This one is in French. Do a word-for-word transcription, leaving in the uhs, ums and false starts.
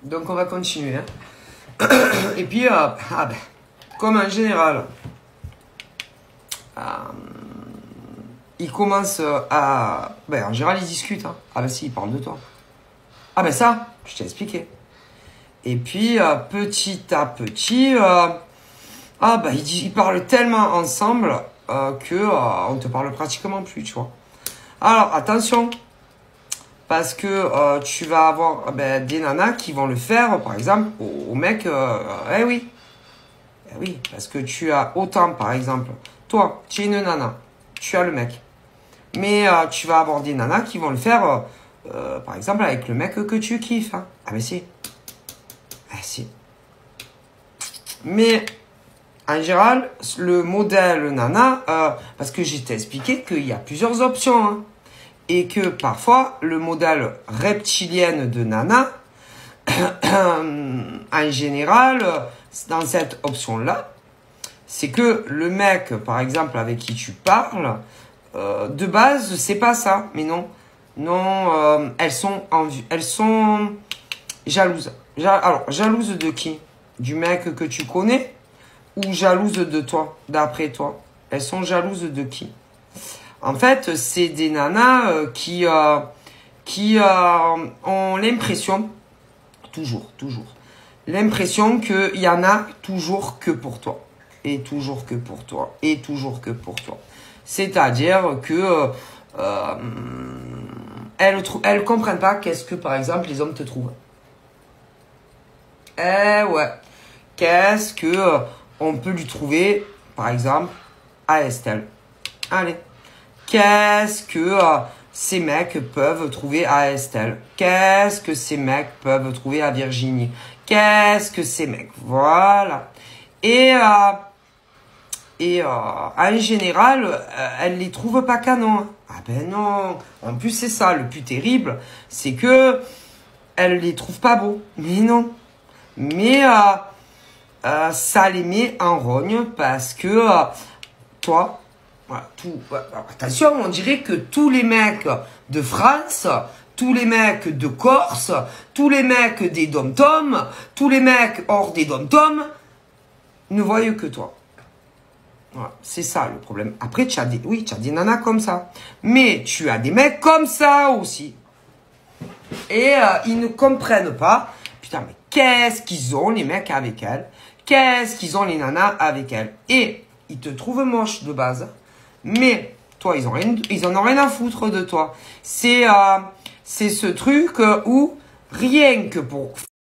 Donc, on va continuer. Hein. Et puis, euh, ah ben, comme en général, euh, ils commencent à... Ben, en général, ils discutent. Hein. Ah ben si, ils parlent de toi. Ah ben ça, je t'ai expliqué. Et puis, euh, petit à petit, euh, ah ben, ils, ils parlent tellement ensemble euh, que euh, on te parle pratiquement plus, tu vois. Alors, attention. Parce que euh, tu vas avoir ben, des nanas qui vont le faire, par exemple, au, au mec. Euh, eh oui. Eh oui, parce que tu as autant, par exemple, toi, tu es une nana, tu as le mec. Mais euh, tu vas avoir des nanas qui vont le faire, euh, euh, par exemple, avec le mec que tu kiffes. Hein. Ah, mais si. Ah, si. Mais, en général, le modèle nana, euh, parce que j'ai expliqué qu'il y a plusieurs options. Hein. Et que parfois, le modèle reptilienne de nana, en général, dans cette option-là, c'est que le mec, par exemple, avec qui tu parles, euh, de base, c'est pas ça. Mais non, non, euh, elles sont en vue, elles sont jalouses. Ja Alors, jalouses de qui? Du mec que tu connais ou jalouses de toi, d'après toi? Elles sont jalouses de qui? En fait, c'est des nanas euh, qui, euh, qui euh, ont l'impression, toujours, toujours, l'impression qu'il y en a toujours que pour toi. Et toujours que pour toi. Et toujours que pour toi. C'est-à-dire que euh, euh, elles ne comprennent pas qu'est-ce que, par exemple, les hommes te trouvent. Eh ouais. Qu'est-ce que euh, on peut lui trouver, par exemple, à Estelle. Allez. Qu'est-ce que euh, ces mecs peuvent trouver à Estelle? Qu'est-ce que ces mecs peuvent trouver à Virginie? Qu'est-ce que ces mecs? Voilà. Et, euh, et euh, en général, euh, elles les trouvent pas canon. Ah ben non. En plus, c'est ça. Le plus terrible, c'est que elles les trouvent pas beaux. Mais non. Mais euh, euh, ça les met en rogne parce que euh, toi... Voilà, tout, attention, on dirait que tous les mecs de France, tous les mecs de Corse, tous les mecs des dom-toms, tous les mecs hors des dom-toms ne voient que toi. Voilà, c'est ça le problème. Après, tu as des, oui, tu as des nanas comme ça. Mais tu as des mecs comme ça aussi. Et euh, ils ne comprennent pas. Putain, mais qu'est-ce qu'ils ont les mecs avec elles? Qu'est-ce qu'ils ont les nanas avec elles? Et ils te trouvent moche de base. Mais toi, ils, ont rien, ils en ont rien à foutre de toi. C'est euh, c'est ce truc où rien que pour